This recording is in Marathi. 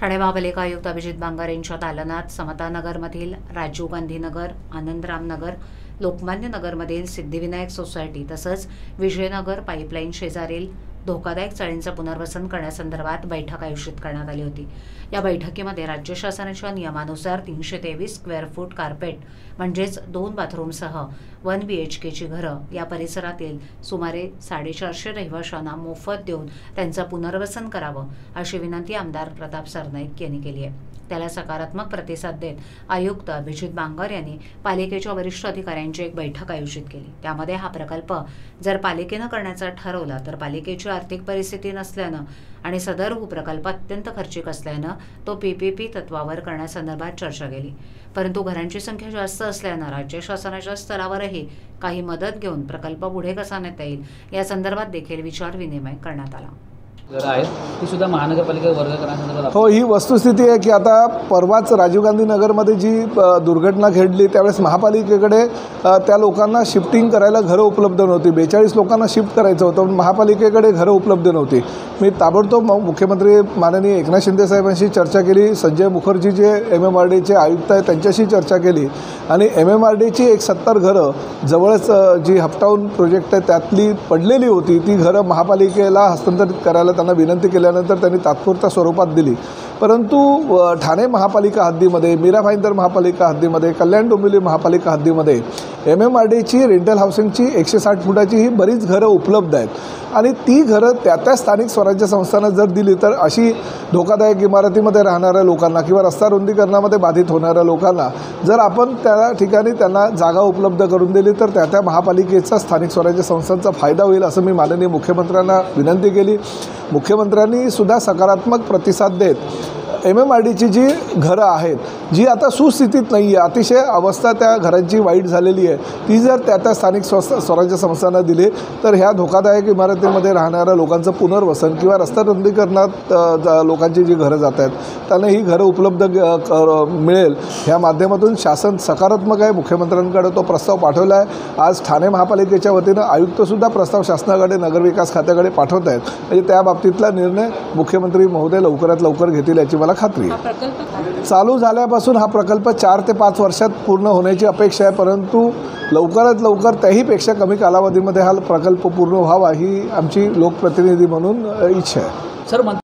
ठाणे महापालिका आयुक्त अभिजित बांगर यांच्या दालनात समतानगरमधील राजीव गांधी नगर, आनंदराम नगर, लोकमान्य नगरमधील सिद्धिविनायक सोसायटी तसंच विजयनगर पाईपलाईन शेजारील धोकादायक चाळींचं पुनर्वसन करण्यासंदर्भात बैठक आयोजित करण्यात आली होती। या बैठकीमध्ये राज्य शासनाच्या नियमानुसार 323 स्क्वेअर फूट कार्पेट म्हणजेच 2 बाथरूमसह 1 BHKची घरं या परिसरातील सुमारे 450 रहिवाशांना मोफत देऊन त्यांचं पुनर्वसन करावं अशी विनंती आमदार प्रताप सरनाईक यांनी केली आहे। त्याला सकारात्मक प्रतिसाद देत आयुक्त अभिजित बांगर यांनी पालिकेच्या वरिष्ठ अधिकाऱ्यांची एक बैठक आयोजित केली। त्यामध्ये हा प्रकल्प जर पालिकेनं करण्याचा ठरवला तर पालिकेची आर्थिक परिस्थिती नसल्यानं आणि सदर प्रकल्प अत्यंत खर्चिक असल्यानं तो PPP तत्वावर करण्यासंदर्भात चर्चा केली। परंतु घरांची संख्या जास्त असल्यानं राज्य शासनाच्या स्तरावरही काही मदत घेऊन प्रकल्प पुढे कसा नेता येईल या संदर्भात देखील विचार विनिमय करण्यात आला। ती सुद्धा महानगरपालिका वर्ग करण्यासंदर्भात हो, ही वस्तुस्थिती आहे की आता परवाच राजीव गांधी नगरमध्ये जी दुर्घटना घडली त्यावेळेस महापालिकेकडे त्या लोकांना शिफ्टिंग करायला घरं उपलब्ध नव्हती। 42 लोकांना शिफ्ट करायचं होतं पण महापालिकेकडे घरं उपलब्ध नव्हती। मी ताबडतोब मुख्यमंत्री माननीय एकनाथ शिंदे साहेबांशी चर्चा केली। संजय मुखर्जी जे MMRDचे आयुक्त आहेत त्यांच्याशी चर्चा केली आणि MMRDची एक 70 घरं जवळच जी हपटाऊन प्रोजेक्ट आहे त्यातली पडलेली होती ती घरं महापालिकेला हस्तांतरित करायला त्यांना विनंती केल्यानंतर त्यांनी तात्पुरत्या स्वरूपात दिली। परंतु ठाणे महापालिका हद्दीमध्ये, मीरा भाईंदर महापालिका हद्दीमध्ये, कल्याण डोंबिवली महापालिका हद्दीमध्ये MMRDची रेंटल हाऊसिंगची 160 फुटाची ही बरीच घरं उपलब्ध आहेत आणि ती घरं त्या स्थानिक स्वराज्य संस्थांना जर दिली तर अशी धोकादायक इमारतीमध्ये राहणाऱ्या लोकांना किंवा रस्ता रुंदीकरणामध्ये बाधित होणाऱ्या लोकांना जर आपण त्या ठिकाणी त्यांना जागा उपलब्ध करून दिली तर त्या महापालिकेचा स्थानिक स्वराज्य संस्थांचा फायदा होईल असं मी माननीय मुख्यमंत्र्यांना विनंती केली। मुख्यमंत्र्यांनी सुद्धा सकारात्मक प्रतिसाद देत MMRDची जी घरं आहेत जी आता सुस्थितीत नाही आहे, अतिशय अवस्था त्या घरांची वाईट झालेली आहे, ती जर त्या स्थानिक स्वराज्य संस्थांना दिली तर ह्या धोकादायक इमारतीमध्ये राहणाऱ्या लोकांचं पुनर्वसन किंवा रस्ता रुंदीकरणात लोकांची जी घरं जात आहेत त्यांना ही घरं उपलब्ध मिळेल। ह्या माध्यमातून शासन सकारात्मक आहे। मुख्यमंत्र्यांकडे तो प्रस्ताव पाठवला आहे। आज ठाणे महापालिकेच्या वतीनं आयुक्तसुद्धा प्रस्ताव शासनाकडे नगरविकास खात्याकडे पाठवत आहेत। म्हणजे त्या बाबतीतला निर्णय मुख्यमंत्री महोदय लवकरात लवकर घेतील याची मला खात्री आहे। चालू झाल्यापासून हा प्रकल्प 4 ते 5 वर्षात पूर्ण होण्याची अपेक्षा आहे, परंतु लवकरात लवकर त्याहीपेक्षा कमी कालावधीमध्ये हा प्रकल्प पूर्ण व्हावा ही आमची लोकप्रतिनिधी म्हणून इच्छा आहे। सर